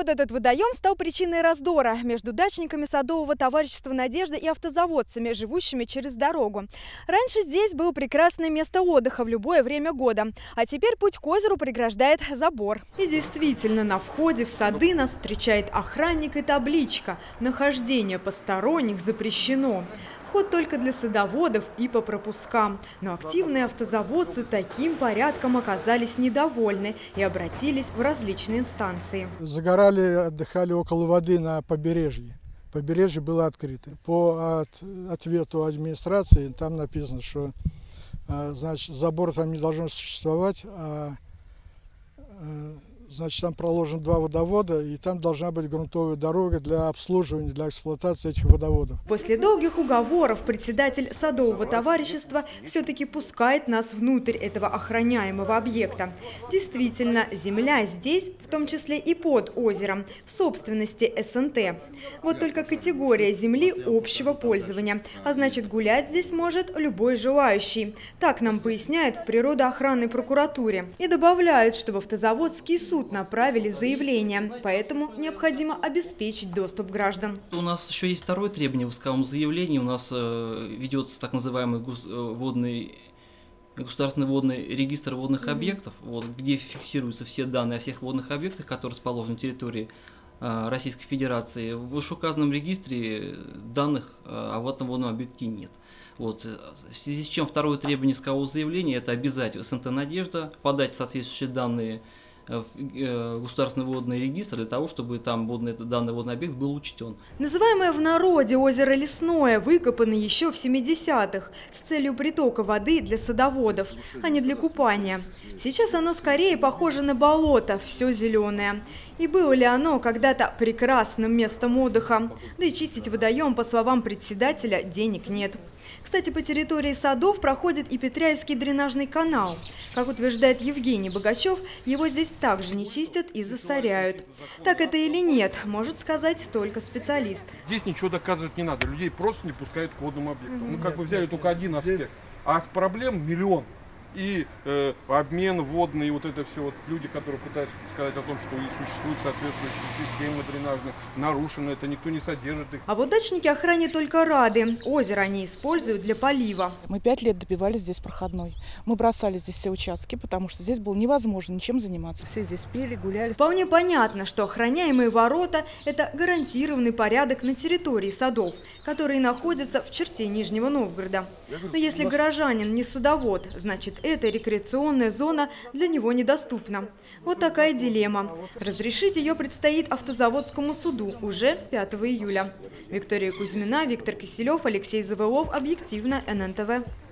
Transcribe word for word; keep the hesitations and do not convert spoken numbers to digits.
Вот этот водоем стал причиной раздора между дачниками садового товарищества «Надежда» и автозаводцами, живущими через дорогу. Раньше здесь было прекрасное место отдыха в любое время года, а теперь путь к озеру преграждает забор. И действительно, на входе в сады нас встречает охранник и табличка «Нахождение посторонних запрещено». Вход только для садоводов и по пропускам. Но активные автозаводцы таким порядком оказались недовольны и обратились в различные инстанции. Загорали, отдыхали около воды на побережье. Побережье было открыто. По от, ответу администрации там написано, что значит, забор там не должен существовать, а значит, там проложено два водовода, и там должна быть грунтовая дорога для обслуживания, для эксплуатации этих водоводов. После долгих уговоров председатель садового товарищества все-таки пускает нас внутрь этого охраняемого объекта. Действительно, земля здесь, в том числе и под озером, в собственности эс эн тэ. Вот только категория земли общего пользования, а значит, гулять здесь может любой желающий. Так нам поясняют в природоохранной прокуратуре. И добавляют, что в автозаводский суд направили заявление, поэтому необходимо обеспечить доступ граждан. У нас еще есть второе требование в исковом заявлении. У нас э, ведется так называемый гос, э, водный, государственный водный регистр водных mm-hmm. объектов, вот, где фиксируются все данные о всех водных объектах, которые расположены на территории э, Российской Федерации. В вышеуказанном регистре данных э, об этом водном объекте нет. Вот. В связи с чем второе требование искового заявления – это обязать эс эн тэ «Надежда» подать соответствующие данные в государственный водный регистр для того, чтобы там водный, данный водный объект был учтен. Называемое в народе озеро Лесное выкопано еще в семидесятых с целью притока воды для садоводов, а не для купания. Сейчас оно скорее похоже на болото, все зеленое. И было ли оно когда-то прекрасным местом отдыха? Да и чистить водоем, по словам председателя, денег нет. Кстати, по территории садов проходит и Петряевский дренажный канал. Как утверждает Евгений Богачев, его здесь также не чистят и засоряют. Так это или нет, может сказать только специалист. Здесь ничего доказывать не надо, людей просто не пускают к водному объекту. Мы как бы взяли только один аспект, а с проблем миллион. И э, обмен водный, и вот это все, вот люди, которые пытаются сказать о том, что и существуют соответствующие системы дренажные, нарушены, это никто не содержит их. А вот дачники охране только рады. Озеро они используют для полива. Мы пять лет добивались здесь проходной. Мы бросали здесь все участки, потому что здесь было невозможно ничем заниматься. Все здесь пили, гуляли. Вполне понятно, что охраняемые ворота – это гарантированный порядок на территории садов, которые находятся в черте Нижнего Новгорода. Но если горожанин не садовод, значит, эта рекреационная зона для него недоступна. Вот такая дилемма. Разрешить ее предстоит автозаводскому суду уже пятого июля. Виктория Кузьмина, Виктор Киселев, Алексей Завылов. Объективно, эн эн тэ вэ.